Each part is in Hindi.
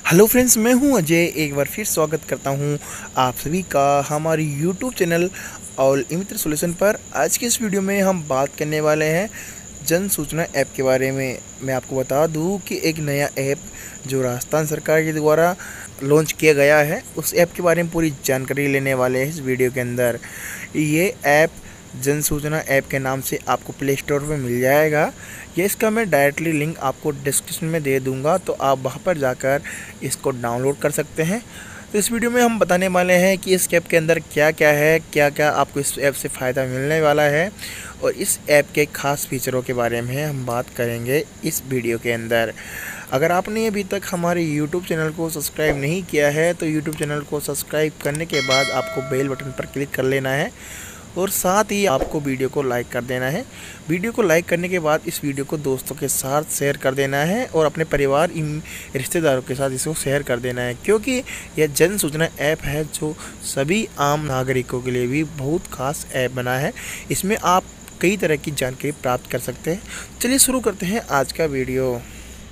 हेलो फ्रेंड्स, मैं हूं अजय। एक बार फिर स्वागत करता हूं आप सभी का हमारे YouTube channel all E Mitra solution पर। आज के इस वीडियो में हम बात करने वाले हैं जन सूचना ऐप के बारे में। मैं आपको बता दूं कि एक नया ऐप जो राजस्थान सरकार के द्वारा लॉन्च किया गया है, उस ऐप के बारे में पूरी जानकारी लेने वाले हैं इस वीडियो के अंदर। ये ऐप जन सूचना ऐप के नाम से आपको प्ले स्टोर पर मिल जाएगा। ये इसका मैं डायरेक्टली लिंक आपको डिस्क्रिप्शन में दे दूंगा, तो आप वहां पर जाकर इसको डाउनलोड कर सकते हैं। तो इस वीडियो में हम बताने वाले हैं कि इस ऐप के अंदर क्या क्या है, क्या क्या आपको इस ऐप से फ़ायदा मिलने वाला है, और इस ऐप के खास फीचरों के बारे में हम बात करेंगे इस वीडियो के अंदर। अगर आपने अभी तक हमारे यूट्यूब चैनल को सब्सक्राइब नहीं किया है तो यूट्यूब चैनल को सब्सक्राइब करने के बाद आपको बेल बटन पर क्लिक कर लेना है, और साथ ही आपको वीडियो को लाइक कर देना है। वीडियो को लाइक करने के बाद इस वीडियो को दोस्तों के साथ शेयर कर देना है, और अपने परिवार रिश्तेदारों के साथ इसको शेयर कर देना है, क्योंकि यह जन सूचना ऐप है जो सभी आम नागरिकों के लिए भी बहुत खास ऐप बना है। इसमें आप कई तरह की जानकारी प्राप्त कर सकते हैं। चलिए शुरू करते हैं आज का वीडियो।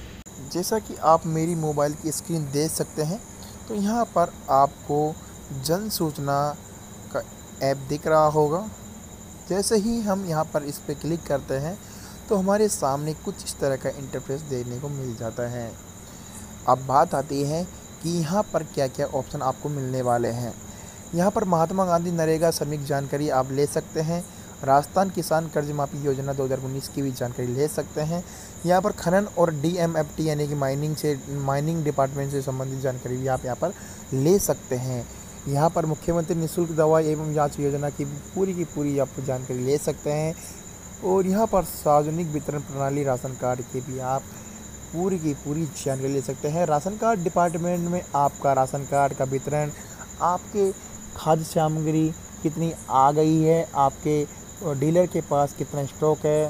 जैसा कि आप मेरी मोबाइल की स्क्रीन देख सकते हैं, तो यहाँ पर आपको जन सूचना का ऐप दिख रहा होगा। जैसे ही हम यहाँ पर इस पर क्लिक करते हैं तो हमारे सामने कुछ इस तरह का इंटरफेस देखने को मिल जाता है। अब बात आती है कि यहाँ पर क्या क्या ऑप्शन आपको मिलने वाले हैं। यहाँ पर महात्मा गांधी नरेगा श्रमिक जानकारी आप ले सकते हैं। राजस्थान किसान कर्ज माफी योजना 2019 की भी जानकारी ले सकते हैं। यहाँ पर खनन और DMFT यानी कि माइनिंग डिपार्टमेंट से संबंधित जानकारी भी आप यहाँ पर ले सकते हैं। यहाँ पर मुख्यमंत्री निःशुल्क दवा एवं जांच योजना की पूरी आप जानकारी ले सकते हैं। और यहाँ पर सार्वजनिक वितरण प्रणाली राशन कार्ड की भी आप पूरी की पूरी जानकारी ले सकते हैं। राशन कार्ड डिपार्टमेंट में आपका राशन कार्ड का वितरण, आपके खाद्य सामग्री कितनी आ गई है, आपके डीलर के पास कितना स्टॉक है,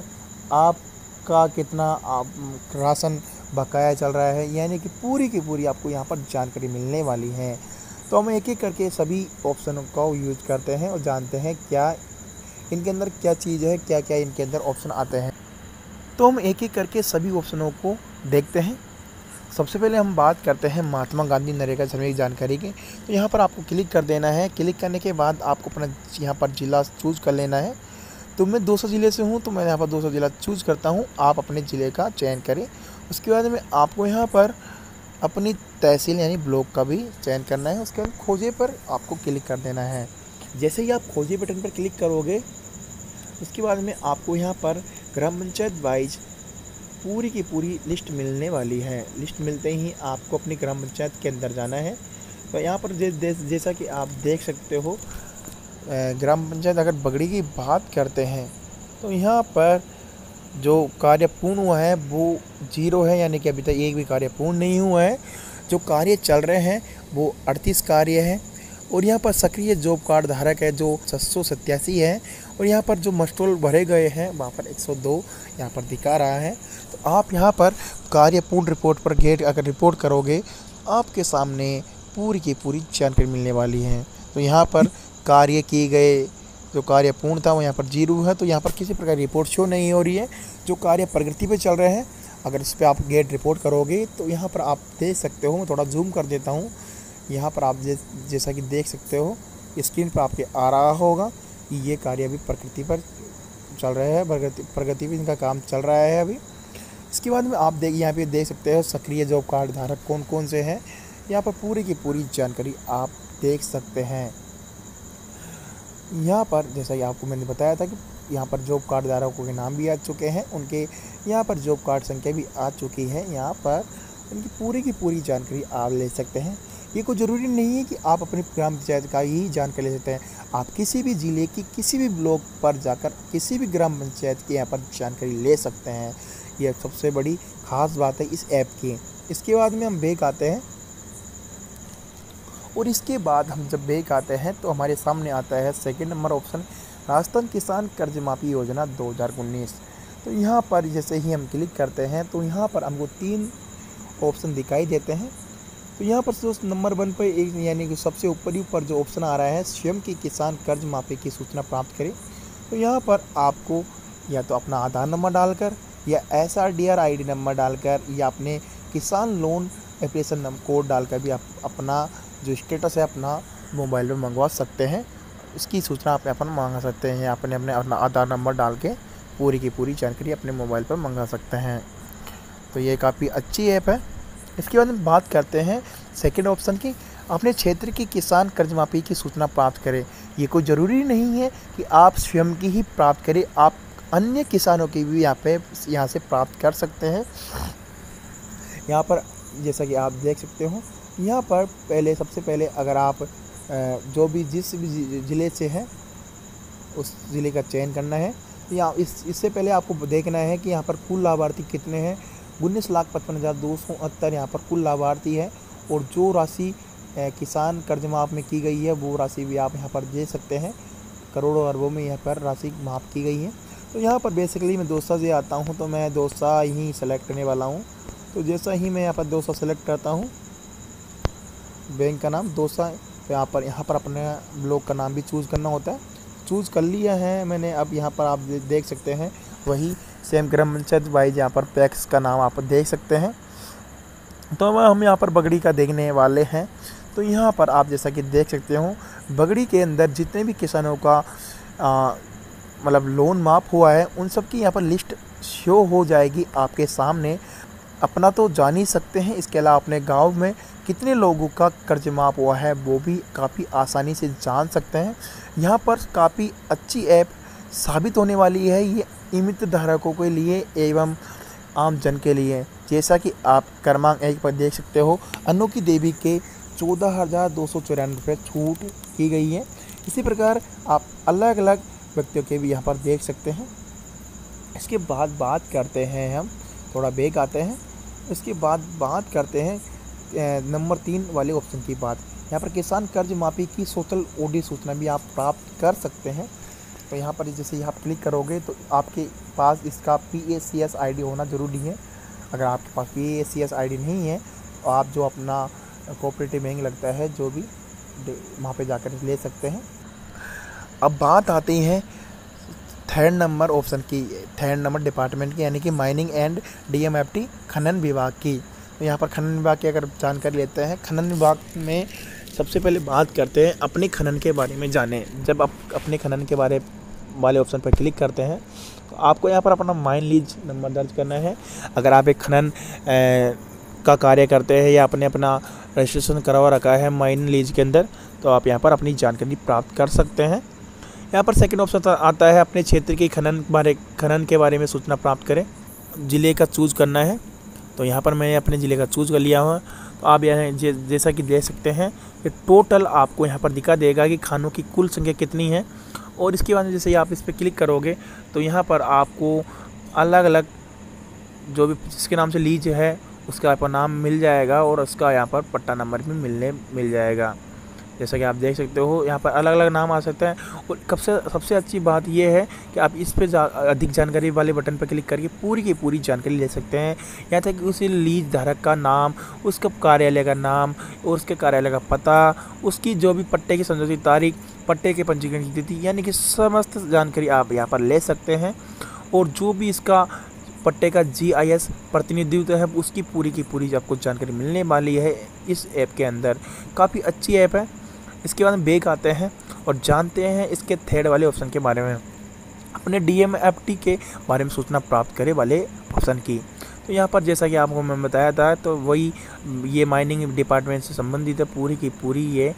आपका कितना राशन बकाया चल रहा है, यानी कि पूरी की पूरी आपको यहाँ पर जानकारी मिलने वाली है। तो हम एक एक करके सभी ऑप्शनों का यूज करते हैं और जानते हैं क्या इनके अंदर क्या चीज़ है, क्या क्या इनके अंदर ऑप्शन आते हैं। तो हम एक एक करके सभी ऑप्शनों को देखते हैं। सबसे पहले हम बात करते हैं महात्मा गांधी नरेगा श्रमिक जानकारी की। तो यहाँ पर आपको क्लिक कर देना है। क्लिक करने के बाद आपको अपना यहाँ पर ज़िला चूज़ कर लेना है। तो मैं 200 ज़िले से हूँ, तो मैं यहाँ पर 200 ज़िला चूज़ करता हूँ। आप अपने ज़िले का चयन करें। उसके बाद में आपको यहाँ पर अपनी तहसील यानी ब्लॉक का भी चयन करना है। उसके बाद खोजे पर आपको क्लिक कर देना है। जैसे ही आप खोजे बटन पर क्लिक करोगे, उसके बाद में आपको यहाँ पर ग्राम पंचायत वाइज पूरी की पूरी लिस्ट मिलने वाली है। लिस्ट मिलते ही आपको अपनी ग्राम पंचायत के अंदर जाना है। तो यहाँ पर जैसा कि आप देख सकते हो, ग्राम पंचायत अगर बगड़ी की बात करते हैं तो यहाँ पर जो कार्य पूर्ण हुआ है वो 0 है, यानी कि अभी तक एक भी कार्य पूर्ण नहीं हुआ है। जो कार्य चल रहे हैं वो 38 कार्य है। और यहाँ पर सक्रिय जॉब कार्ड धारक है जो 787 है। और यहाँ पर जो मस्टोल भरे गए हैं वहाँ पर 102 यहाँ पर दिखा रहा है। तो आप यहाँ पर कार्य पूर्ण रिपोर्ट पर अगर रिपोर्ट करोगे, आपके सामने पूरी की पूरी जानकारी मिलने वाली है। तो यहाँ पर कार्य किए गए जो कार्य पूर्ण था वो यहाँ पर 0 है, तो यहाँ पर किसी प्रकार रिपोर्ट शो नहीं हो रही है। जो कार्य प्रगति पे चल रहे हैं, अगर इस पर आप गेट रिपोर्ट करोगे तो यहाँ पर आप देख सकते हो। मैं थोड़ा जूम कर देता हूँ। यहाँ पर आप जैसा कि देख सकते हो, स्क्रीन पर आपके आ रहा होगा कि ये कार्य अभी प्रगति पर चल रहे हैं, प्रगति पर इनका काम चल रहा है अभी। इसके बाद में आप यहाँ पे देख सकते हो सक्रिय जॉब कार्ड धारक कौन कौन से हैं। यहाँ पर पूरी की पूरी जानकारी आप देख सकते हैं। यहाँ पर जैसा कि आपको मैंने बताया था कि यहाँ पर जॉब कार्ड धारकों के नाम भी आ चुके हैं, उनके यहाँ पर जॉब कार्ड संख्या भी आ चुकी है। यहाँ पर उनकी पूरी की पूरी जानकारी आप ले सकते हैं। ये कोई ज़रूरी नहीं है कि आप अपनी ग्राम पंचायत का ही जानकारी ले सकते हैं। आप किसी भी ज़िले की किसी भी ब्लॉक पर जाकर किसी भी ग्राम पंचायत की यहाँ पर जानकारी ले सकते हैं। यह सबसे बड़ी ख़ास बात है इस ऐप की। इसके बाद में हम बैक आते हैं, और इसके बाद हम जब बैक आते हैं तो हमारे सामने आता है सेकंड नंबर ऑप्शन, राजस्थान किसान कर्ज माफी योजना 2019। तो यहाँ पर जैसे ही हम क्लिक करते हैं तो यहाँ पर हमको 3 ऑप्शन दिखाई देते हैं। तो यहाँ पर जो नंबर 1 पर एक यानी कि सबसे ऊपर जो ऑप्शन आ रहा है, स्वयं की किसान कर्ज माफी की सूचना प्राप्त करें। तो यहाँ पर आपको या तो अपना आधार नंबर डालकर या SRDR ID नंबर डालकर या अपने किसान लोन एप्लीकेशन कोड डालकर भी आप अपना जो स्टेटस है अपना मोबाइल पर मंगवा सकते हैं। इसकी सूचना आप अपन मंगा सकते हैं, अपने अपना आधार नंबर डाल के पूरी की पूरी जानकारी अपने मोबाइल पर मंगा सकते हैं। तो ये काफ़ी अच्छी ऐप है। इसके बाद हम बात करते हैं सेकंड ऑप्शन की, अपने क्षेत्र की किसान कर्ज माफ़ी की सूचना प्राप्त करें। ये कोई ज़रूरी नहीं है कि आप स्वयं की ही प्राप्त करें, आप अन्य किसानों की भी यहाँ से प्राप्त कर सकते हैं। यहाँ पर जैसा कि आप देख सकते हो, यहाँ पर सबसे पहले अगर आप जिस भी ज़िले से हैं उस ज़िले का चयन करना है। या इससे पहले आपको देखना है कि यहाँ पर कुल लाभार्थी कितने हैं। 19,55,268 यहाँ पर कुल लाभार्थी है, और जो राशि किसान कर्ज माफ़ में की गई है वो राशि भी आप यहाँ पर दे सकते हैं। करोड़ों अरबों में यहाँ पर राशि माफ़ की गई है। तो यहाँ पर बेसिकली मैं दौसा से आता हूँ, तो मैं दौसा ही सेलेक्ट करने वाला हूँ। तो जैसा ही मैं यहाँ पर दौसा सेलेक्ट करता हूँ, बैंक का नाम दौसा, तो यहाँ पर अपने ब्लॉक का नाम भी चूज़ करना होता है। चूज़ कर लिया है मैंने। अब यहाँ पर आप देख सकते हैं वही सेम ग्राम पंचायत वाइज यहाँ पर पैक्स का नाम आप देख सकते हैं। तो हम यहाँ पर बगड़ी का देखने वाले हैं। तो यहाँ पर आप जैसा कि देख सकते हो, बगड़ी के अंदर जितने भी किसानों का मतलब लोन माफ़ हुआ है उन सब की यहाँ पर लिस्ट शो हो जाएगी आपके सामने। अपना तो जान ही सकते हैं, इसके अलावा अपने गांव में कितने लोगों का कर्ज माफ़ हुआ है वो भी काफ़ी आसानी से जान सकते हैं। यहाँ पर काफ़ी अच्छी ऐप साबित होने वाली है ये ई-मित्र धारकों के लिए एवं आम जन के लिए। जैसा कि आप क्रमांक 1 पर देख सकते हो, अनोखी देवी के 14,294 रुपये छूट की गई है। इसी प्रकार आप अलग अलग व्यक्तियों के भी यहाँ पर देख सकते हैं। इसके बाद बात करते हैं, हम थोड़ा बैक आते हैं। इसके बाद बात करते हैं नंबर 3 वाले ऑप्शन की बात। यहाँ पर किसान कर्ज माफ़ी की सोशल ऑडिट सूचना भी आप प्राप्त कर सकते हैं। तो यहाँ पर जैसे आप क्लिक करोगे तो आपके पास इसका PACS ID होना ज़रूरी है। अगर आपके पास PACS ID नहीं है तो आप जो अपना कोऑपरेटिव बैंक लगता है जो भी वहाँ पे जाकर ले सकते हैं। अब बात आती है थर्ड नंबर ऑप्शन की, थर्ड नंबर डिपार्टमेंट की, यानी कि माइनिंग एंड DMFT खनन विभाग की। तो यहाँ पर खनन विभाग की अगर जानकारी लेते हैं, खनन विभाग में सबसे पहले बात करते हैं अपने खनन के बारे में जानें। जब आप अपने खनन के बारे वाले ऑप्शन पर क्लिक करते हैं तो आपको यहाँ पर अपना माइन लीज नंबर दर्ज करना है। अगर आप एक खनन का कार्य करते हैं या आपने अपना रजिस्ट्रेशन करवा रखा है माइन लीज के अंदर, तो आप यहाँ पर अपनी जानकारी प्राप्त कर सकते हैं। यहाँ पर सेकंड ऑप्शन आता है अपने क्षेत्र की खनन के बारे में सूचना प्राप्त करें। ज़िले का चूज़ करना है, तो यहाँ पर मैंने अपने ज़िले का चूज़ कर लिया हुआ। तो आप यहाँ जैसा कि देख सकते हैं कि टोटल आपको यहाँ पर दिखा देगा कि खानों की कुल संख्या कितनी है। और इसके बाद जैसे आप इस पर क्लिक करोगे तो यहाँ पर आपको अलग अलग जो भी जिसके नाम से लीज है उसका आपका नाम मिल जाएगा और उसका यहाँ पर पट्टा नंबर भी मिल जाएगा। जैसा कि आप देख सकते हो यहाँ पर अलग अलग नाम आ सकता है। और सबसे अच्छी बात यह है कि आप इस पर अधिक जानकारी वाले बटन पर क्लिक करके पूरी की पूरी जानकारी ले सकते हैं। यहाँ तक कि उसी लीज धारक का नाम, उसका कार्यालय का नाम और उसके कार्यालय का पता, उसकी जो भी पट्टे की समझौती तारीख, पट्टे के पंजीकरण की तिथि, यानी कि समस्त जानकारी आप यहाँ पर ले सकते हैं। और जो भी इसका पट्टे का GIS प्रतिनिधित्व है उसकी पूरी की पूरी आपको जानकारी मिलने वाली है इस ऐप के अंदर। काफ़ी अच्छी ऐप है। इसके बाद हम बैक आते हैं और जानते हैं इसके थर्ड वाले ऑप्शन के बारे में, अपने DMFT के बारे में सूचना प्राप्त करे वाले ऑप्शन की। तो यहाँ पर जैसा कि आपको मैं बताया था, तो वही ये माइनिंग डिपार्टमेंट से संबंधित है पूरी की पूरी ये।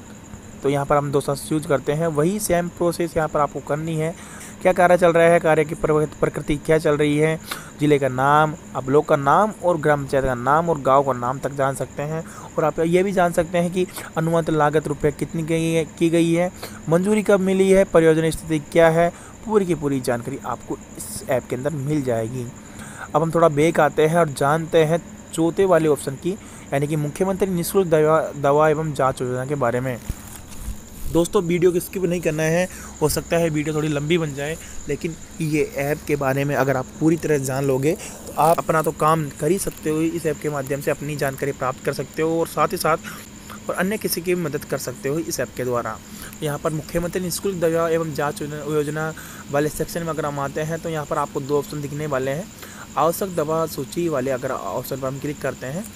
तो यहाँ पर हम दोस्तों यूज करते हैं, वही सेम प्रोसेस यहाँ पर आपको करनी है। क्या कार्य चल रहा है, कार्य की प्रकृति क्या चल रही है, ज़िले का नाम, आप ब्लॉक का नाम और ग्राम पंचायत का नाम और गांव का नाम तक जान सकते हैं। और आप ये भी जान सकते हैं कि अनुमानित लागत रुपये कितनी की गई है, मंजूरी कब मिली है, परियोजना स्थिति क्या है, पूरी की पूरी जानकारी आपको इस ऐप के अंदर मिल जाएगी। अब हम थोड़ा बैक आते हैं और जानते हैं चौथे वाले ऑप्शन की, यानी कि मुख्यमंत्री निःशुल्क दवा एवं जाँच योजना के बारे में। दोस्तों वीडियो को स्किप नहीं करना है, हो सकता है वीडियो थोड़ी लंबी बन जाए, लेकिन ये ऐप के बारे में अगर आप पूरी तरह जान लोगे तो आप अपना तो काम कर ही सकते हो। इस ऐप के माध्यम से अपनी जानकारी प्राप्त कर सकते हो और साथ ही साथ और अन्य किसी की भी मदद कर सकते हो इस ऐप के द्वारा। यहाँ पर मुख्यमंत्री निःशुल्क दवा एवं जाँच योजना वाले सेक्शन में अगर हम आते हैं तो यहाँ पर आपको 2 ऑप्शन दिखने वाले हैं। आवश्यक दवा सूची वाले अगर ऑप्शन पर हम क्लिक करते हैं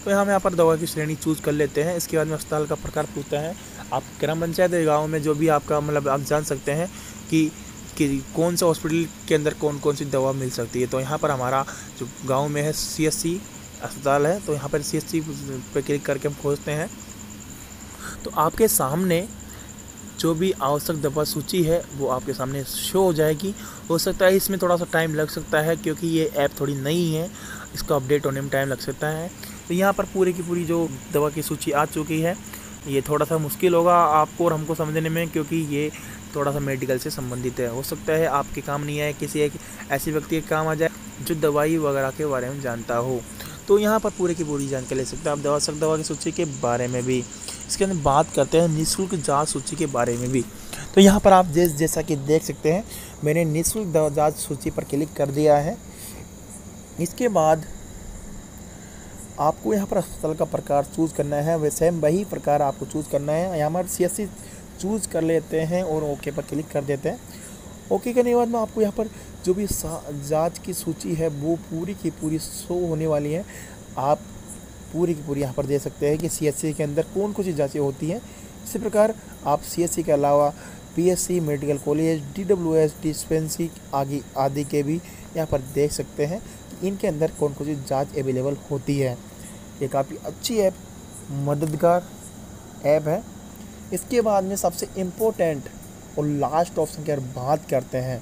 तो हम यहाँ पर दवा की श्रेणी चूज़ कर लेते हैं। इसके बाद में अस्पताल का प्रकार पूछता है। आप ग्राम पंचायत या गाँव में जो भी आपका मतलब आप जान सकते हैं कि कौन सा हॉस्पिटल के अंदर कौन कौन सी दवा मिल सकती है। तो यहाँ पर हमारा जो गाँव में है CSC अस्पताल है, तो यहाँ पर CSC पे क्लिक करके हम खोजते हैं। तो आपके सामने जो भी आवश्यक दवा सूची है वो आपके सामने शो हो जाएगी। हो सकता है इसमें थोड़ा सा टाइम लग सकता है क्योंकि ये ऐप थोड़ी नई है, इसका अपडेट होने में टाइम लग सकता है। तो यहाँ पर पूरी की पूरी जो दवा की सूची आ चुकी है। ये थोड़ा सा मुश्किल होगा आपको और हमको समझने में, क्योंकि ये थोड़ा सा मेडिकल से संबंधित है। हो सकता है आपके काम नहीं आए, किसी एक ऐसे व्यक्ति के काम आ जाए जो दवाई वगैरह के बारे में जानता हो। तो यहाँ पर पूरी की पूरी जानकारी ले सकते हैं आप दवा की सूची के बारे में भी। इसके अंदर बात करते हैं निःशुल्क जांच सूची के बारे में भी। तो यहाँ पर आप जैसा कि देख सकते हैं, मैंने निःशुल्क जांच सूची पर क्लिक कर दिया है। इसके बाद आपको यहाँ पर अस्पताल का प्रकार चूज़ करना है, वैसे वही प्रकार आपको चूज़ करना है। यहाँ पर CSC चूज़ कर लेते हैं और ओके पर क्लिक कर देते हैं। ओके करने के बाद में आपको यहाँ पर जो भी जांच की सूची है वो पूरी की पूरी शो होने वाली है। आप पूरी की पूरी यहाँ पर दे सकते हैं कि CSC के अंदर कौन कौन सी जाँचें होती हैं। इसी प्रकार आप CSC के अलावा PSC medical college, DWS dispensary आदि के भी यहाँ पर देख सकते हैं कि इनके अंदर कौन कौन सी जाँच अवेलेबल होती है। ये काफ़ी अच्छी ऐप, मददगार ऐप है। इसके बाद में सबसे इम्पोर्टेंट और लास्ट ऑप्शन की बात करते हैं,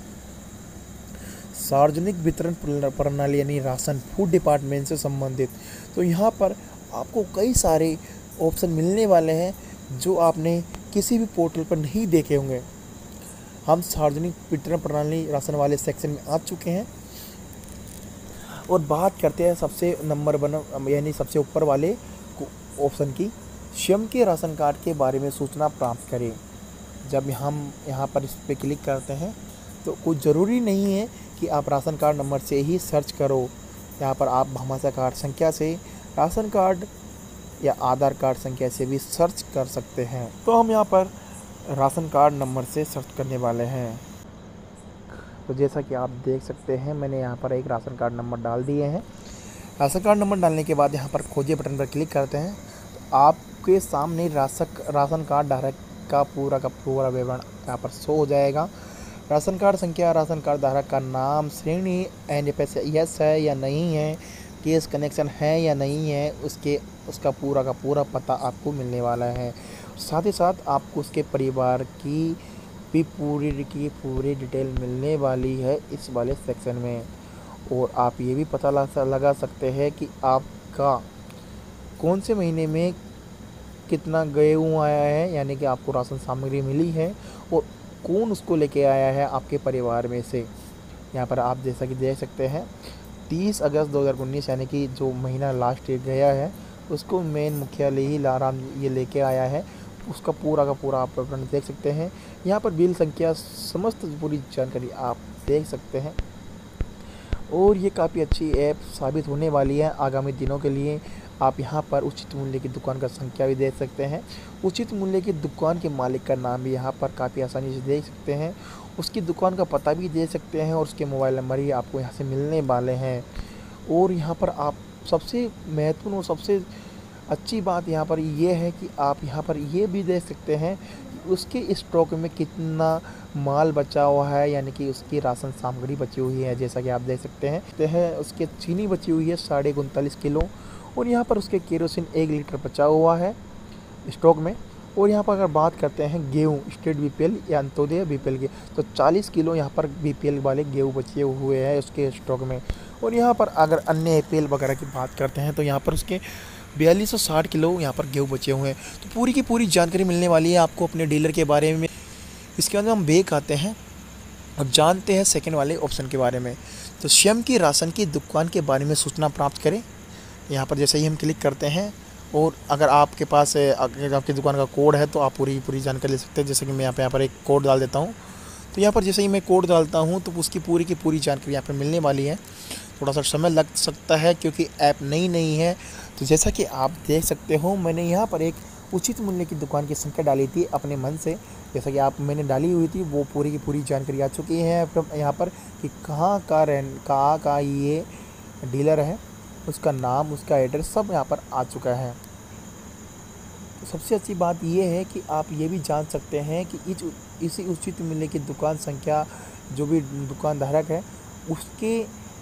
सार्वजनिक वितरण प्रणाली यानी राशन, फूड डिपार्टमेंट से संबंधित। तो यहाँ पर आपको कई सारे ऑप्शन मिलने वाले हैं जो आपने किसी भी पोर्टल पर नहीं देखे होंगे। हम सार्वजनिक वितरण प्रणाली राशन वाले सेक्शन में आ चुके हैं और बात करते हैं सबसे नंबर 1 यानी सबसे ऊपर वाले ऑप्शन की, स्वयं के राशन कार्ड के बारे में सूचना प्राप्त करें। जब हम यहाँ पर इस पर क्लिक करते हैं तो कुछ ज़रूरी नहीं है कि आप राशन कार्ड नंबर से ही सर्च करो। यहाँ पर आप भामाशाह कार्ड संख्या से, राशन कार्ड या आधार कार्ड संख्या से भी सर्च कर सकते हैं। तो हम यहाँ पर राशन कार्ड नंबर से सर्च करने वाले हैं। तो जैसा कि आप देख सकते हैं, मैंने यहाँ पर एक राशन कार्ड नंबर डाल दिए हैं। राशन कार्ड नंबर डालने के बाद यहाँ पर खोजे बटन पर क्लिक करते हैं तो आपके सामने राशन कार्ड धारक का पूरा विवरण यहाँ पर शो हो जाएगा। राशन कार्ड संख्या, राशन कार्ड धारक का नाम, श्रेणी, NFS है या नहीं है, केस कनेक्शन है या नहीं है, उसका पूरा पता आपको मिलने वाला है। साथ ही साथ आपको उसके परिवार की भी पूरी डिटेल मिलने वाली है इस वाले सेक्शन में। और आप ये भी पता लगा सकते हैं कि आपका कौन से महीने में कितना गेहूँ आया है, यानी कि आपको राशन सामग्री मिली है और कौन उसको लेके आया है आपके परिवार में से। यहाँ पर आप जैसा कि देख सकते हैं 30 अगस्त 2019 यानी कि जो महीना लास्ट ईयर गया है उसको मेन मुख्यालय ही लाराम ये लेके आया है, उसका पूरा आप विवरण देख सकते हैं। यहाँ पर बिल संख्या, समस्त पूरी जानकारी आप देख सकते हैं। और ये काफ़ी अच्छी ऐप साबित होने वाली है आगामी दिनों के लिए। आप यहाँ पर उचित मूल्य की दुकान का संख्या भी देख सकते हैं। उचित मूल्य की दुकान के मालिक का नाम भी यहाँ पर काफ़ी आसानी से देख सकते हैं। उसकी दुकान का पता भी दे सकते हैं और उसके मोबाइल नंबर ही आपको यहाँ से मिलने वाले हैं। और यहाँ पर आप सबसे महत्वपूर्ण और सबसे अच्छी बात यहाँ पर ये है कि आप यहाँ पर ये भी देख सकते हैं कि उसके स्टॉक में कितना माल बचा हुआ है, यानी कि उसकी राशन सामग्री बची हुई है। जैसा कि आप देख सकते हैं उसके चीनी बची हुई है 39.5 किलो और यहाँ पर उसके केरोसिन 1 लीटर बचा हुआ है स्टॉक में। और यहाँ पर अगर बात करते हैं गेहूँ स्टेट BPL या अंत्योदय BPL के, तो 40 किलो यहाँ पर BPL वाले गेहूँ बचे हुए हैं उसके स्टॉक में। और यहाँ पर अगर अन्य APL वगैरह की बात करते हैं तो यहाँ पर उसके 4260 किलो यहाँ पर गेहूँ बचे हुए हैं। तो पूरी की पूरी जानकारी मिलने वाली है आपको अपने डीलर के बारे में। इसके बाद हम बैक आते हैं और जानते हैं सेकंड वाले ऑप्शन के बारे में। तो स्वयं की राशन की दुकान के बारे में सूचना प्राप्त करें। यहाँ पर जैसे ही हम क्लिक करते हैं और अगर आपके पास अगर आपकी दुकान का कोड है तो आप पूरी जानकारी ले सकते हैं। जैसे कि मैं यहाँ पर एक कोड डाल देता हूँ। तो यहाँ पर जैसे ही मैं कोड डालता हूँ तो उसकी पूरी की पूरी जानकारी यहाँ पर मिलने वाली है। थोड़ा सा समय लग सकता है क्योंकि ऐप नई है। तो जैसा कि आप देख सकते हो, मैंने यहाँ पर एक उचित मूल्य की दुकान की संख्या डाली थी अपने मन से। जैसा कि मैंने डाली हुई थी वो पूरी की पूरी जानकारी आ चुकी है यहाँ पर कि कहाँ का ये डीलर है। उसका नाम, उसका एड्रेस सब यहाँ पर आ चुका है। तो सबसे अच्छी बात ये है कि आप ये भी जान सकते हैं कि इसी उचित मूल्य की दुकान संख्या, जो भी दुकानधारक है उसके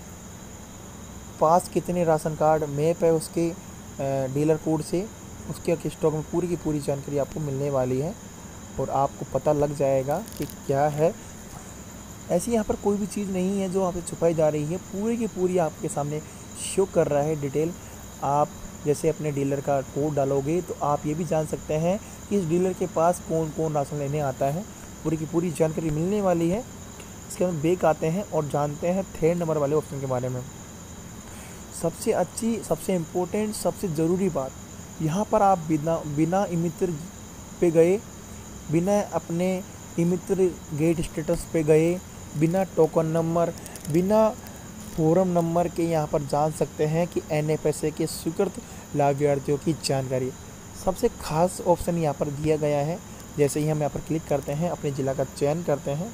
पास कितने राशन कार्ड मैप है, उसके डीलर कोड से उसके स्टॉक में पूरी की पूरी जानकारी आपको मिलने वाली है और आपको पता लग जाएगा कि क्या है। ऐसी यहाँ पर कोई भी चीज़ नहीं है जो आपसे छुपाई जा रही है, पूरी की पूरी आपके सामने शो कर रहा है डिटेल। आप जैसे अपने डीलर का कोड डालोगे तो आप ये भी जान सकते हैं कि इस डीलर के पास कौन कौन राशन लेने आता है, पूरी की पूरी जानकारी मिलने वाली है। इसके बाद बैक आते हैं और जानते हैं 3 नंबर वाले ऑप्शन के बारे में। सबसे अच्छी, सबसे इम्पोर्टेंट, सबसे ज़रूरी बात, यहाँ पर आप बिना ई-मित्र पे गए, बिना अपने ई-मित्र गेट स्टेटस पे गए, बिना टोकन नंबर, बिना फोरम नंबर के यहाँ पर जान सकते हैं कि NFSA के स्वीकृत लाभार्थियों की जानकारी। सबसे खास ऑप्शन यहाँ पर दिया गया है। जैसे ही हम यहाँ पर क्लिक करते हैं, अपने ज़िला का चयन करते हैं,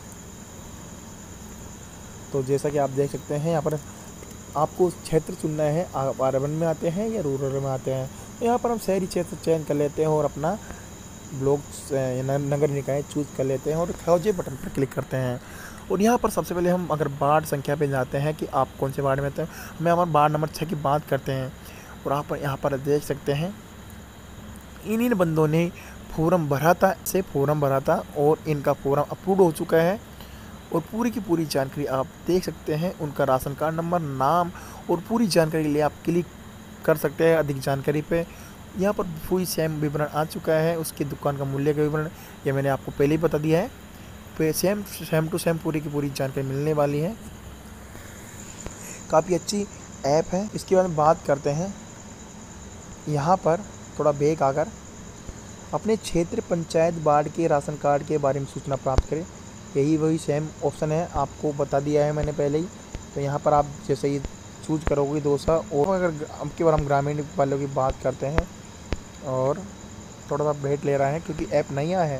तो जैसा कि आप देख सकते हैं यहाँ पर आपको क्षेत्र चुनना है, आप अर्बन में आते हैं या रूरल में आते हैं। तो यहाँ पर हम शहरी क्षेत्र चयन कर लेते हैं और अपना ब्लॉक नगर निकाय चूज कर लेते हैं और खोजे बटन पर क्लिक करते हैं। और यहाँ पर सबसे पहले हम अगर वार्ड संख्या पे जाते हैं कि आप कौन से वार्ड में आते हैं, हमें हमारे वार्ड नंबर 6 की बात करते हैं। और आप यहाँ पर देख सकते हैं इन बंदों ने फॉर्म भरा था और इनका फॉर्म अप्रूव हो चुका है और पूरी की पूरी जानकारी आप देख सकते हैं। उनका राशन कार्ड नंबर, नाम और पूरी जानकारी के लिए आप क्लिक कर सकते हैं अधिक जानकारी पे। यहाँ पर पूरी सेम विवरण आ चुका है, उसकी दुकान का मूल्य का विवरण ये मैंने आपको पहले ही बता दिया है। पे सेम टू सेम पूरी की पूरी जानकारी मिलने वाली है। काफ़ी अच्छी ऐप है। इसके बाद बात करते हैं, यहाँ पर थोड़ा बैक आकर अपने क्षेत्र पंचायत वार्ड के राशन कार्ड के बारे में सूचना प्राप्त करें। यही वही सेम ऑप्शन है, आपको बता दिया है मैंने पहले ही। तो यहाँ पर आप जैसे ही चूज करोगे दोसा। और अगर अब की बार हम ग्रामीण वालों की बात करते हैं और थोड़ा सा वेट ले रहा है क्योंकि ऐप नया है।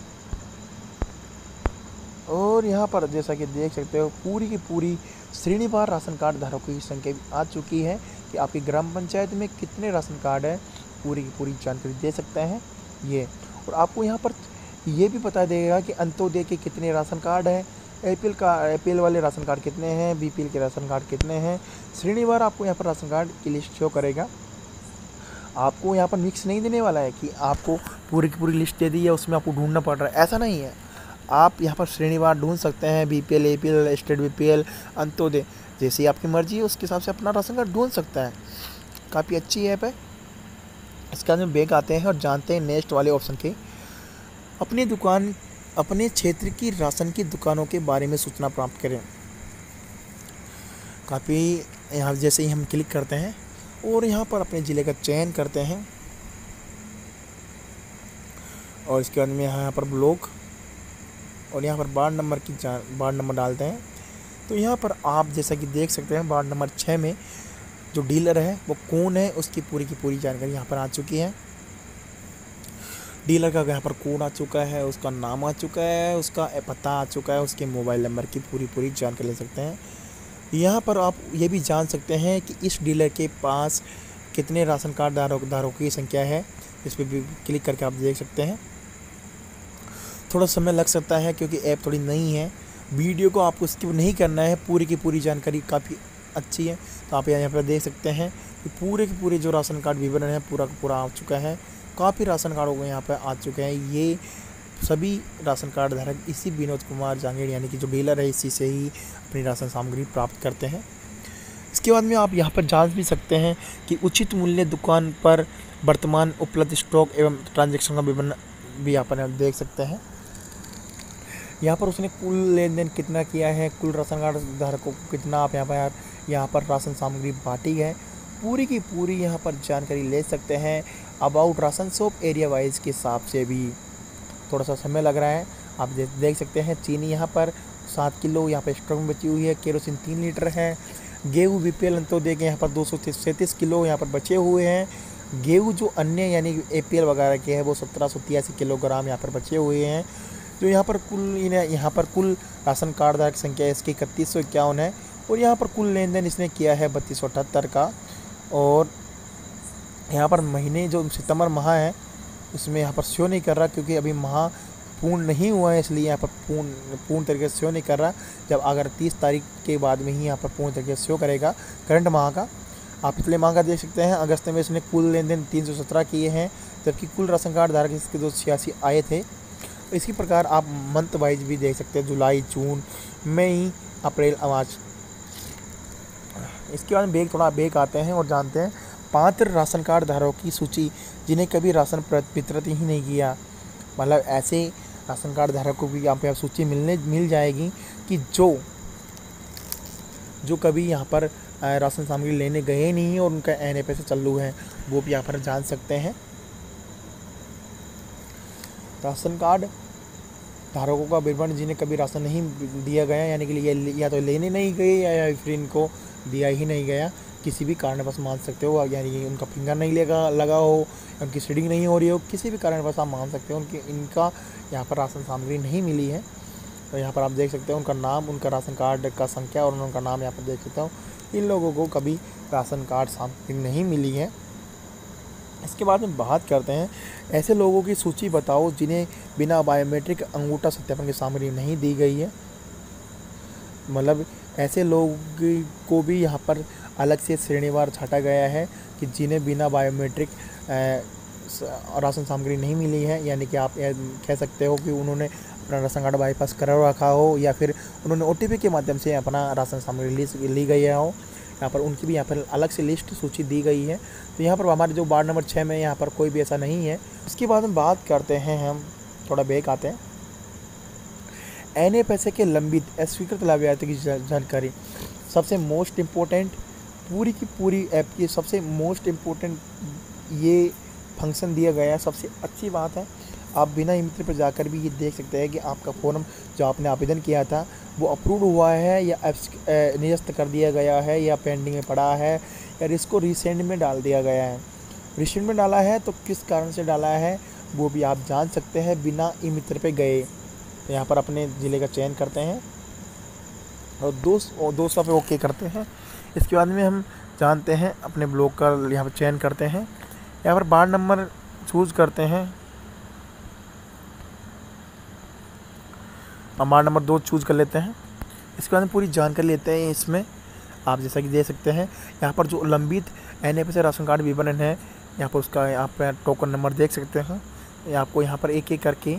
और यहाँ पर जैसा कि देख सकते हो पूरी की पूरी श्रेणीवार राशन कार्ड धारकों की संख्या भी आ चुकी है कि आपकी ग्राम पंचायत में कितने राशन कार्ड है, पूरी की पूरी जानकारी दे सकते हैं ये। और आपको यहाँ पर ये भी बता देगा कि अंत्योदय के कितने राशन कार्ड हैं, APL वाले राशन कार्ड कितने हैं, BPL के राशन कार्ड कितने हैं। श्रेणीवार आपको यहाँ पर राशन कार्ड की लिस्ट शो करेगा। आपको यहाँ पर मिक्स नहीं देने वाला है कि आपको पूरी की पूरी लिस्ट दे दी है उसमें आपको ढूंढना पड़ रहा है, ऐसा नहीं है। आप यहाँ पर श्रेणीवार ढूंढ सकते हैं, BPL, APL, state BPL, Antyodaya, जैसी आपकी मर्जी है उसके हिसाब से अपना राशन कार्ड ढूंढ सकता है। काफ़ी अच्छी ऐप है। इसके बाद में बैक आते हैं और जानते हैं नेक्स्ट वाले ऑप्शन के, अपने क्षेत्र की राशन की दुकानों के बारे में सूचना प्राप्त करें। काफ़ी यहाँ जैसे ही हम क्लिक करते हैं और यहाँ पर अपने ज़िले का चयन करते हैं और इसके बाद में यहाँ पर ब्लॉक और यहाँ पर वार्ड नंबर डालते हैं। तो यहाँ पर आप जैसा कि देख सकते हैं वार्ड नंबर 6 में जो डीलर है वो कौन है उसकी पूरी की पूरी जानकारी यहाँ पर आ चुकी है। डीलर का यहाँ पर कोड आ चुका है, उसका नाम आ चुका है, उसका पता आ चुका है, उसके मोबाइल नंबर की पूरी जानकारी ले सकते हैं। यहाँ पर आप ये भी जान सकते हैं कि इस डीलर के पास कितने राशन कार्ड धारकों की संख्या है। इस पर भी क्लिक करके आप देख सकते हैं। थोड़ा समय लग सकता है क्योंकि ऐप थोड़ी नई है। वीडियो को आपको स्किप नहीं करना है, पूरी की पूरी जानकारी काफ़ी अच्छी है। तो आप यहाँ पर देख सकते हैं कि पूरे के पूरे जो राशन कार्ड विवरण है पूरा का पूरा आ चुका है। काफ़ी राशन कार्ड यहाँ पर आ चुके हैं। ये सभी राशन कार्ड धारक इसी विनोद कुमार जांगेड़ यानी कि जो डीलर है इसी से ही अपनी राशन सामग्री प्राप्त करते हैं। इसके बाद में आप यहाँ पर जांच भी सकते हैं कि उचित मूल्य दुकान पर वर्तमान उपलब्ध स्टॉक एवं ट्रांजैक्शन का विवरण भी यहाँ पर आप देख सकते हैं। यहाँ पर उसने कुल लेन देन कितना किया है, कुल राशन कार्ड धारकों को कितना आप यहाँ पर राशन सामग्री बांटी है, पूरी की पूरी यहाँ पर जानकारी ले सकते हैं। About ration shop area wise के हिसाब से भी थोड़ा सा समय लग रहा है। आप देख सकते हैं चीनी यहाँ पर 7 किलो यहाँ पर स्टॉक में बची हुई है, केरोसिन 3 लीटर है। गेहूँ BPL अंत्योदय के यहाँ पर 237 किलो यहाँ पर बचे हुए हैं। गेहूँ जो अन्य यानी APL वगैरह के हैं वो 1783 किलोग्राम यहाँ पर बचे हुए हैं। जो यहाँ पर कुल राशन कार्ड धारक संख्या इसकी 3151 है और यहाँ पर कुल लेन देन इसने किया है 3278 का। और यहाँ पर महीने जो सितंबर माह है इसमें यहाँ पर शो नहीं कर रहा, क्योंकि अभी माह पूर्ण नहीं हुआ है, इसलिए यहाँ पर पूर्ण तरीके से शो नहीं कर रहा। जब अगर 30 तारीख के बाद में ही यहाँ पर पूर्ण तरीके से शो करेगा करंट माह का। आप पिछले माह का देख सकते हैं, अगस्त में इसने कुल लेन देन 317 किए हैं, जबकि कुल राशन कार्ड धारक इसके 286 आए थे। इसी प्रकार आप मंथ वाइज भी देख सकते हैं, जुलाई, जून, मई, अप्रैल, मार्च। इसके बाद थोड़ा बेग आते हैं और जानते हैं पात्र राशन कार्ड धारकों की सूची जिन्हें कभी राशन वितरित ही नहीं किया। मतलब ऐसे राशन कार्ड धारकों की यहाँ पे आप सूची मिल जाएगी कि जो कभी यहाँ पर राशन सामग्री लेने गए नहीं और उनका NA से चालू है, वो भी यहाँ पर जान सकते हैं। राशन कार्ड धारकों का विवरण जिन्हें कभी राशन नहीं दिया गया, यानी कि या तो लेने नहीं गए या फिर इनको दिया ही नहीं गया, किसी भी कारणवश मान सकते हो। यानी उनका फिंगर नहीं लगा हो, उनकी सीडिंग नहीं हो रही हो, किसी भी कारणवश आप मान सकते हो इनका यहाँ पर राशन सामग्री नहीं मिली है। तो यहाँ पर आप देख सकते हो उनका नाम, उनका राशन कार्ड का संख्या और उनका नाम यहाँ पर देख सकते हो। इन लोगों को कभी राशन कार्ड सामग्री नहीं मिली है। इसके बाद में बात करते हैं ऐसे लोगों की सूची बताओ जिन्हें बिना बायोमेट्रिक अंगूठा सत्यापन की सामग्री नहीं दी गई है। मतलब ऐसे लोग को भी यहाँ पर अलग से श्रेणीवार छाटा गया है कि जिन्हें बिना बायोमेट्रिक राशन सामग्री नहीं मिली है। यानी कि आप कह सकते हो कि उन्होंने अपना राशन कार्ड बाईपास करा रखा हो, या फिर उन्होंने OTP के माध्यम से अपना राशन सामग्री ली गई हो। यहाँ पर उनकी भी यहाँ पर अलग से लिस्ट सूची दी गई है। तो यहाँ पर हमारे जो वार्ड नंबर 6 में यहाँ पर कोई भी ऐसा नहीं है। इसके बाद में बात करते हैं, हम थोड़ा बेक आते हैं, NA पैसे के लंबित अस्वीकृत लाभार्थी की जानकारी। सबसे मोस्ट इम्पोर्टेंट पूरी की पूरी ऐप की सबसे मोस्ट इम्पोर्टेंट ये फंक्शन दिया गया है, सबसे अच्छी बात है। आप बिना ई-मित्र पर जाकर भी ये देख सकते हैं कि आपका फॉर्म जो आपने आवेदन किया था वो अप्रूव हुआ है या निरस्त कर दिया गया है या पेंडिंग में पड़ा है या इसको रिसेंड में डाल दिया गया है। रिसेंड में डाला है तो किस कारण से डाला है वो भी आप जान सकते हैं बिना ई-मित्र पे गए। तो यहाँ पर अपने ज़िले का चयन करते हैं और 200 पे ओके करते हैं। इसके बाद में हम जानते हैं अपने ब्लॉक का यहाँ पर चयन करते हैं। यहाँ पर वार्ड नंबर चूज़ करते हैं, हम वार्ड नंबर 2 चूज़ कर लेते हैं। इसके बाद पूरी जानकारी लेते हैं। इसमें आप जैसा कि देख सकते हैं यहाँ पर जो लंबित NA से राशन कार्ड विवरण है, यहाँ पर उसका यहाँ पर टोकन नंबर देख सकते हैं। आपको यहाँ पर एक एक करके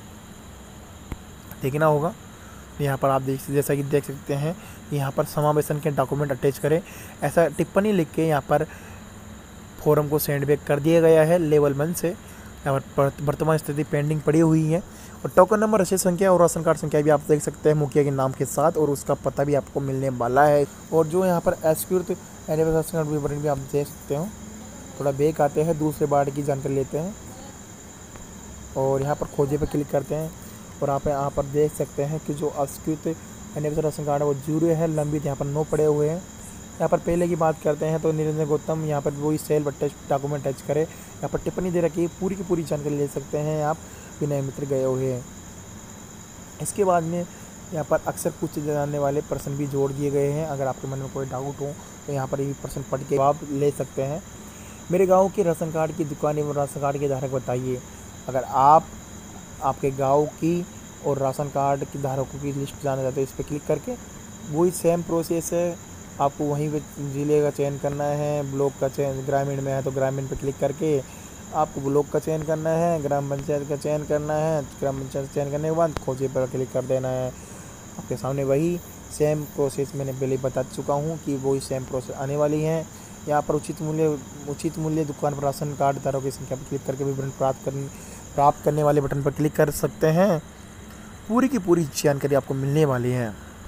देखना होगा। यहाँ पर आप जैसा कि देख सकते हैं यहाँ पर समावेशन के डॉक्यूमेंट अटैच करें, ऐसा टिप्पणी लिख के यहाँ पर फॉर्म को सेंड बैक कर दिया गया है लेवल 1 से। यहाँ पर वर्तमान स्थिति पेंडिंग पड़ी हुई है और टोकन नंबर, रसीद संख्या और राशन कार्ड संख्या भी आप देख सकते हैं मुखिया के नाम के साथ, और उसका पता भी आपको मिलने वाला है। और जो यहाँ पर अस्वीकृत राशन कार्ड विवरण भी आप देख सकते हो। थोड़ा बेक आते हैं, दूसरे वार्ड की जानकारी लेते हैं और यहाँ पर खोजे पर क्लिक करते हैं और आप यहाँ पर देख सकते हैं कि जो अस्वीकृत राशन कार्ड है वो 0 है, लंबित यहाँ पर 9 पड़े हुए हैं। यहाँ पर पहले की बात करते हैं तो निरंजन गौतम यहाँ पर वही सेल अटैच डॉक्यूमेंट अटैच करें, यहाँ पर टिप्पणी दे रखी है, पूरी की पूरी जानकारी ले सकते हैं आप बिना मित्र गए हुए हैं। इसके बाद में यहाँ पर अक्सर पूछे जाने वाले प्रश्न भी जोड़ दिए गए हैं। अगर आपके मन में कोई डाउट हो तो यहाँ पर ये प्रश्न पढ़ के जवाब ले सकते हैं। मेरे गाँव के राशन कार्ड की दुकान एवं राशन कार्ड के धारक बताइए। अगर आप आपके गाँव की और राशन कार्ड की धारकों की लिस्ट जानना चाहते हैं, इस पर क्लिक करके वही सेम प्रोसेस है, आपको वहीं पे ज़िले का चयन करना है, ब्लॉक का चयन, ग्रामीण में है तो ग्रामीण पे क्लिक करके आपको ब्लॉक का चयन करना है, ग्राम पंचायत का चयन करना है, ग्राम पंचायत चयन करने के बाद खोजे पर क्लिक कर देना है। आपके सामने वही सेम प्रोसेस मैंने पहले बता चुका हूँ कि वही सेम प्रोसेस आने वाली है। यहाँ पर उचित मूल्य दुकान पर राशन कार्ड धारकों की संख्या पर क्लिक करके विवरण प्राप्त करने वाले बटन पर क्लिक कर सकते हैं। पूरी की पूरी जानकारी आपको मिलने वाली है।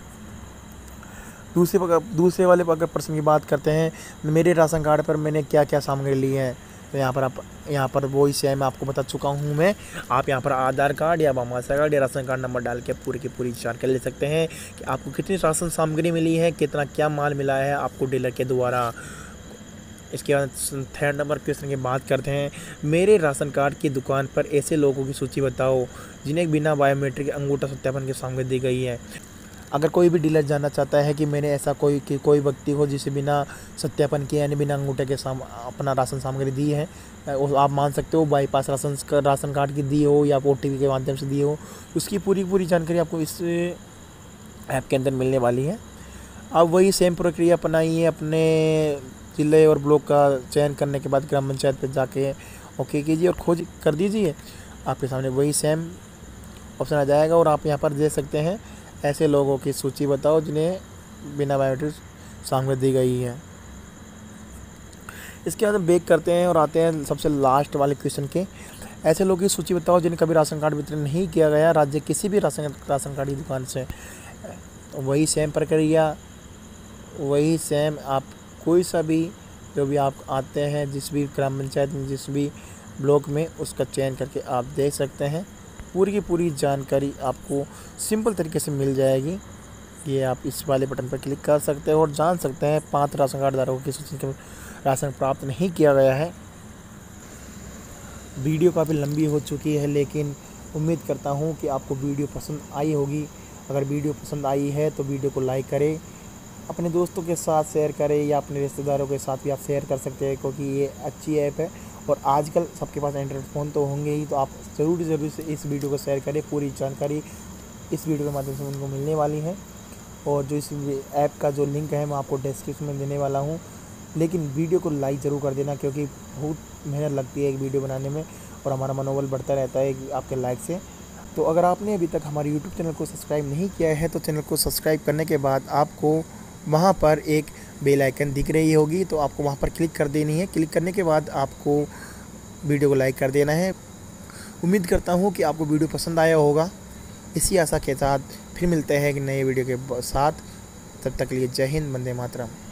दूसरे वाले अगर प्रश्न की बात करते हैं, मेरे राशन कार्ड पर मैंने क्या क्या सामग्री ली है, तो यहाँ पर वही सेम आपको बता चुका हूँ मैं। आप यहाँ पर आधार कार्ड या भामाशाह कार्ड या राशन कार्ड नंबर डाल के पूरी की पूरी जानकारी ले सकते हैं कि आपको कितनी राशन सामग्री मिली है, कितना क्या माल मिला है आपको डीलर के द्वारा। इसके बाद 3rd नंबर क्वेश्चन की बात करते हैं, मेरे राशन कार्ड की दुकान पर ऐसे लोगों की सूची बताओ जिन्हें बिना बायोमेट्रिक अंगूठा सत्यापन की सामग्री दी गई है। अगर कोई भी डीलर जानना चाहता है कि मैंने ऐसा कोई व्यक्ति हो जिसे बिना सत्यापन किए यानी बिना अंगूठे के अपना राशन सामग्री दी है, आप मान सकते हो बाईपास राशन कार्ड की दी हो या OTP के माध्यम से दी हो, उसकी पूरी जानकारी आपको इस ऐप के अंदर मिलने वाली है। अब वही सेम प्रक्रिया अपनाइए, अपने जिले और ब्लॉक का चयन करने के बाद ग्राम पंचायत पर जाके ओके कीजिए और खोज कर दीजिए। आपके सामने वही सेम ऑप्शन आ जाएगा और आप यहाँ पर देख सकते हैं ऐसे लोगों की सूची बताओ जिन्हें बिना बायोमेट्रिक सामग्री दी गई है। इसके बाद हम बैक करते हैं और आते हैं सबसे लास्ट वाले क्वेश्चन के। ऐसे लोगों की सूची बताओ जिन्हें कभी राशन कार्ड वितरण नहीं किया गया राज्य किसी भी राशन कार्ड की दुकान से। वही सेम प्रक्रिया, वही सेम, आप कोई सा भी जो भी आप आते हैं जिस भी ग्राम पंचायत में जिस भी ब्लॉक में उसका चयन करके आप देख सकते हैं। पूरी की पूरी जानकारी आपको सिंपल तरीके से मिल जाएगी। ये आप इस वाले बटन पर क्लिक कर सकते हैं और जान सकते हैं 5 राशन कार्ड धारकों की सूची में राशन प्राप्त नहीं किया गया है। वीडियो काफ़ी लंबी हो चुकी है लेकिन उम्मीद करता हूँ कि आपको वीडियो पसंद आई होगी। अगर वीडियो पसंद आई है तो वीडियो को लाइक करें, अपने दोस्तों के साथ शेयर करें या अपने रिश्तेदारों के साथ भी आप शेयर कर सकते हैं क्योंकि ये अच्छी ऐप है और आजकल सबके पास एंड्रॉइड फ़ोन तो होंगे ही। तो आप ज़रूर से इस वीडियो को शेयर करें। पूरी जानकारी इस वीडियो के माध्यम से उनको मिलने वाली है और जो इस ऐप का जो लिंक है मैं आपको डिस्क्रिप्शन में देने वाला हूँ। लेकिन वीडियो को लाइक ज़रूर कर देना क्योंकि बहुत मेहनत लगती है एक वीडियो बनाने में और हमारा मनोबल बढ़ता रहता है आपके लाइक से। तो अगर आपने अभी तक हमारे यूट्यूब चैनल को सब्सक्राइब नहीं किया है तो चैनल को सब्सक्राइब करने के बाद आपको वहाँ पर एक बेल आइकन दिख रही होगी तो आपको वहाँ पर क्लिक कर देनी है। क्लिक करने के बाद आपको वीडियो को लाइक कर देना है। उम्मीद करता हूँ कि आपको वीडियो पसंद आया होगा। इसी आशा के साथ फिर मिलते हैं एक नए वीडियो के साथ। तब तक के लिए जय हिंद, वंदे मातरम।